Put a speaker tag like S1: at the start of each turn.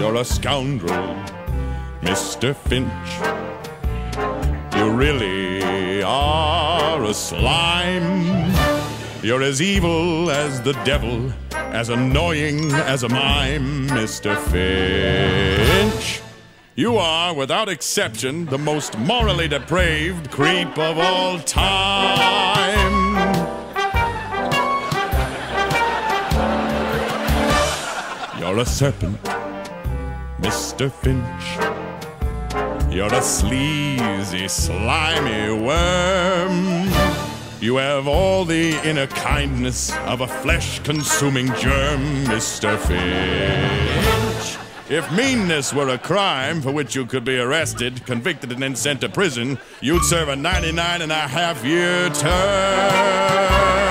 S1: You're a scoundrel, Mr. Finch. You really are a slime. You're as evil as the devil, as annoying as a mime, Mr. Finch. You are, without exception, the most morally depraved creep of all time. You're a serpent, Mr. Finch. You're a sleazy, slimy worm. You have all the inner kindness of a flesh-consuming germ, Mr. Finch. If meanness were a crime for which you could be arrested, convicted, and then sent to prison, you'd serve a 99.5-year term.